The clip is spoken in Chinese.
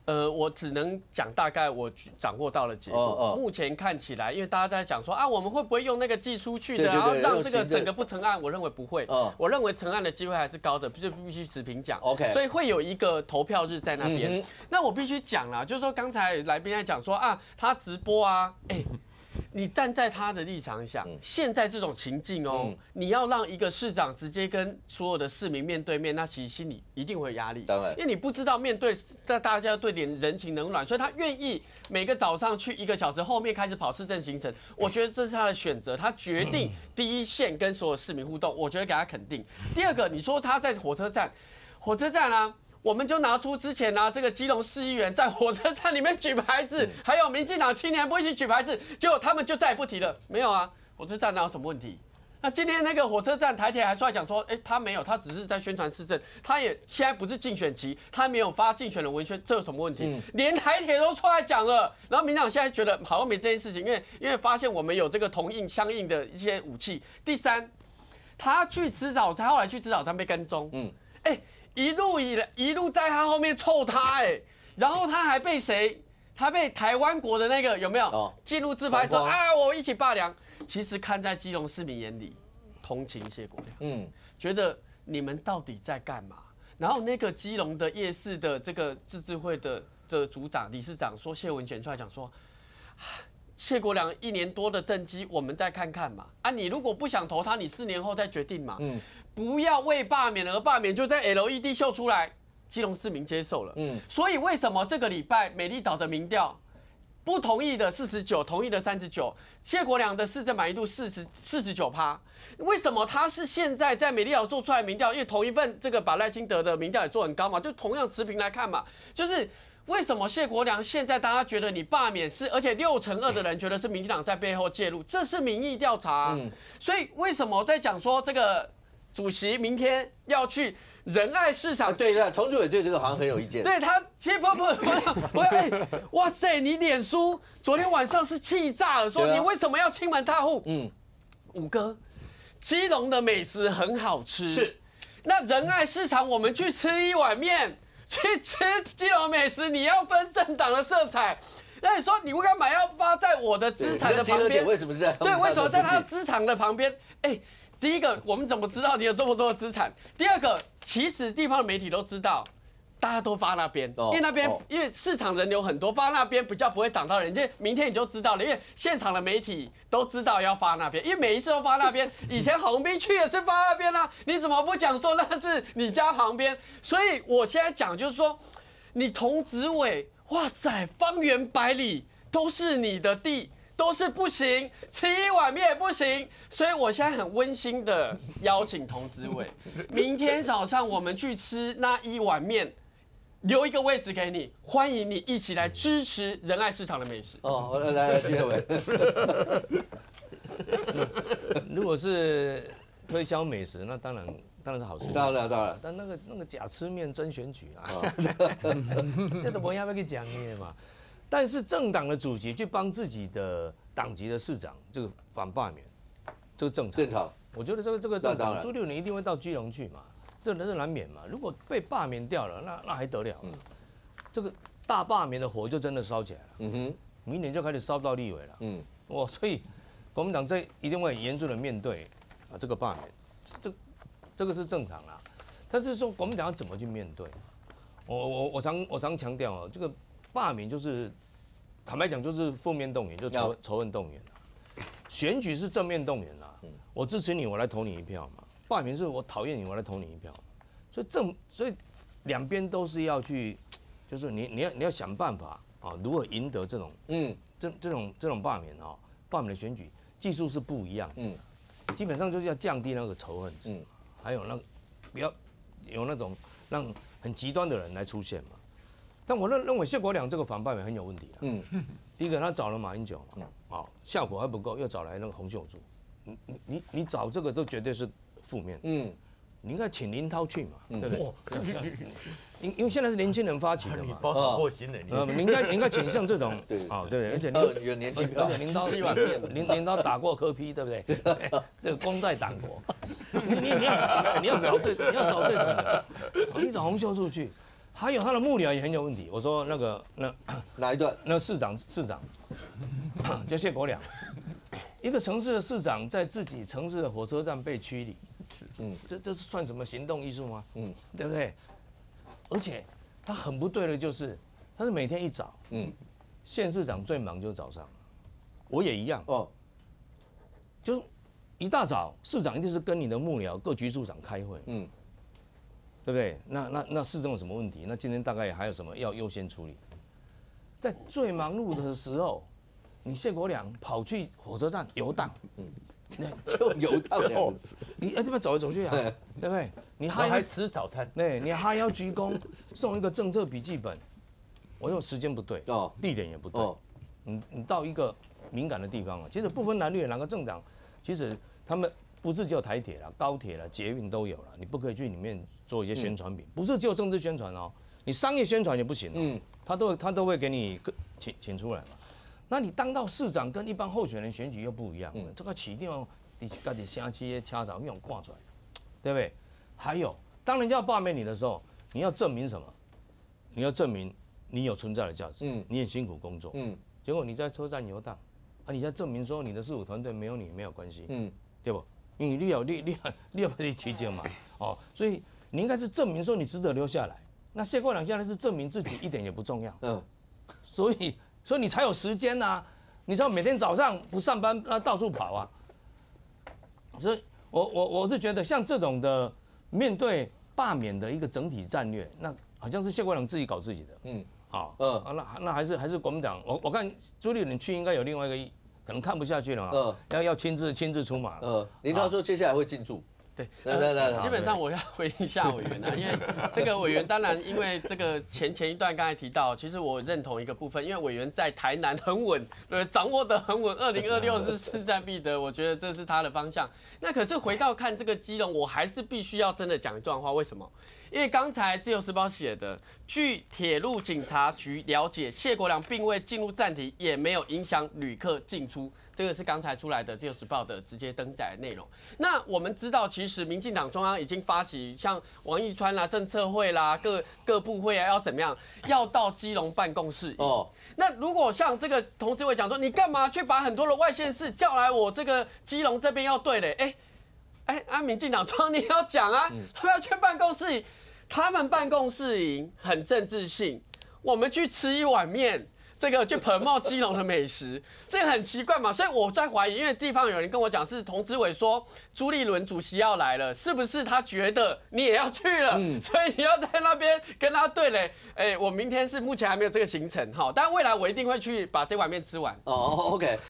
我只能讲大概我掌握到的结果。目前看起来，因为大家在讲说啊，我们会不会用那个寄出去的，然后让这个整个不成案？我认为不会。我认为成案的机会还是高的，就必须持平讲。OK， 所以会有一个投票日在那边。那我必须讲啦，就是说刚才来宾在讲说啊，他直播啊，你站在他的立场想，现在这种情境哦，你要让一个市长直接跟所有的市民面对面，那其实心里一定会有压力。当然，因为你不知道面对大家对点人情冷暖，所以他愿意每个早上去1个小时，后面开始跑市政行程。我觉得这是他的选择，他决定第一线跟所有市民互动，我觉得给他肯定。第二个，你说他在火车站啊。我们就拿出之前这个基隆市议员在火车站里面举牌子，还有民进党青年部一起举牌子，结果他们就再也不提了。没有啊，火车站哪有什么问题？那今天那个火车站台铁还出来讲说，他没有，他只是在宣传市政，他也现在不是竞选期，他没有发竞选的文宣，这有什么问题？连台铁都出来讲了，然后民进党现在觉得好像没这件事情，因为发现我们有这个相应的一些武器。第三，他去吃早餐，后来去吃早餐被跟踪，一路在他后面凑他然后他还被谁？他被台湾国的那个有没有进入自拍说啊，我一起罢良。其实看在基隆市民眼里，同情谢国良，觉得你们到底在干嘛？然后那个基隆的夜市的这个自治会的组长、理事长说，谢文全出来讲说，谢国良1年多的政绩，我们再看看嘛。你如果不想投他，你4年后再决定嘛。不要为罢免而罢免，就在 LED 秀出来，基隆市民接受了。所以为什么这个礼拜美丽岛的民调，不同意的49%，同意的39%，谢国良的市政满意度49%。为什么他是现在在美丽岛做出来的民调？因为同一份这个把赖清德的民调也做很高嘛，就同样持平来看嘛，就是为什么谢国良现在大家觉得你罢免是，而且6%2的人觉得是民进党在背后介入，这是民意调查。所以为什么在讲说这个？主席明天要去仁爱市场， 对，童主委对这个好像很有意见。 对他，其实不，哇塞，你脸书昨天晚上是气炸了，说你为什么要亲门踏户？五哥，基隆的美食很好吃，是。那仁爱市场我们去吃1碗面，去吃基隆美食，你要分政党的色彩。那你说你不该买要发在我的资产的旁边？ 为什么在？ 对，为什么在他资产的旁边？第一个，我们怎么知道你有这么多的资产？第二个，其实地方的媒体都知道，大家都发那边，因为那边因为市场人流很多，发那边比较不会挡到人。明天你就知道了，因为现场的媒体都知道要发那边，因为每一次都发那边。以前洪斌去也是发那边啊，你怎么不讲说那是你家旁边？所以我现在讲就是说，你童子伟，哇塞，方圆百里都是你的地。都是不行，吃1碗面也不行，所以我现在很温馨的邀请童子伟，明天早上我们去吃那1碗面，留一个位置给你，欢迎你一起来支持仁爱市场的美食。 来，谢伟。 如果是推销美食，那当然是好事。 当然。 但那个假吃面真选举啊，这都不要去讲的嘛。但是政党的主席去帮自己的党籍的市长这个反罢免，这个正常。我觉得这个正常。朱立伦一定会到基隆去嘛，这是难免嘛。如果被罢免掉了，那还得了？这个大罢免的火就真的烧起来了。明年就开始烧到立委了。所以国民党一定会严肃的面对这个罢免，这个是正常啦。但是说国民党要怎么去面对？我常强调这个罢免就是坦白讲就是负面动员，就是仇恨动员。选举是正面动员啦，我支持你，我来投你一票嘛。罢免是我讨厌你，我来投你一票。所以两边都是要去，就是你要想办法如何赢得这种这种罢免罢免的选举技术是不一样。基本上就是要降低那个仇恨值，还有不要有那种让很极端的人来出现嘛。但我认为谢国良这个反罢免很有问题第一个他找了马英九嘛，效果还不够，又找来那个洪秀柱，你找这个都绝对是负面。你应该请林涛去嘛，对不对？因为现在是年轻人发起的嘛， 包手过心的， 你应该倾向这种，对不对？而且有年轻， 而且林涛打过科批，对不对？这个功在党国，你要找这种的，你找洪秀柱去， 还有他的幕僚也很有问题。我说哪一段？ 那市长就谢国良，一个城市的市长在自己城市的火车站被驱离，这是算什么行动艺术吗？对不对？而且他很不对的就是，他是每天一早，县市长最忙就是早上，我也一样就一大早，市长一定是跟你的幕僚各局处长开会，对不对？那市政有什么问题？那今天大概还有什么要优先处理？在最忙碌的时候，你谢国良跑去火车站游荡， 就游荡这样子， 你这边走来走去啊，对不对？你还吃早餐， 对，你还要鞠躬送一个政策笔记本，我用时间不对，地点也不对，你到一个敏感的地方啊，其实不分蓝绿哪个政党，其实他们不是只有台铁啦、高铁啦、捷运都有了，你不可以去里面做一些宣传品，不是只有政治宣传哦，你商业宣传也不行，他都会给你请出来嘛。那你当到市长跟一般候选人选举又不一样，这个起定你自己乡亲的掐头用挂出来，对不对？还有，当人家要罢免你的时候，你要证明什么？你要证明你有存在的价值，你很辛苦工作，结果你在车站游荡，你在证明说你的事务团队没有你没有关系，对不？因为你有被提醒嘛，所以你应该是证明说你值得留下来。那谢国良现在是证明自己一点也不重要，所以你才有时间啊，你才有每天早上不上班到处跑啊。所以我是觉得像这种的面对罢免的一个整体战略，那好像是谢国良自己搞自己的，那还是国民党，我看朱立伦去应该有另外一个可能看不下去了嘛，要亲自出马。 林涛说接下来会进驻。 对，基本上我要回应一下委员啊，因为这个委员当然因为这个前一段刚才提到，其实我认同一个部分，因为委员在台南很稳，对，掌握得很稳，2026是势在必得，我觉得这是他的方向。那可是回到看这个基隆，我还是必须要真的讲一段话，为什么？因为刚才自由时报写的，据铁路警察局了解，谢国良并未进入站体，也没有影响旅客进出。这个是刚才出来的《自由时报》的直接登载的内容。那我们知道，其实民进党中央已经发起像王义川啦、政策会啦、各部会啊，要怎么样？要到基隆办公室。那如果像这个同志会讲说，你干嘛去把很多的外县市叫来我这个基隆这边要对嘞？民进党中央你也要讲啊，他们要去办公室营，他们办公室营很政治性，我们去吃一碗面。这个去promote基隆的美食，这个很奇怪嘛，所以我在怀疑，因为地方有人跟我讲是童子伟说朱立伦主席要来了，是不是他觉得你也要去了，所以你要在那边跟他对垒？我明天是目前还没有这个行程哈，但未来我一定会去把这碗面吃完。 OK。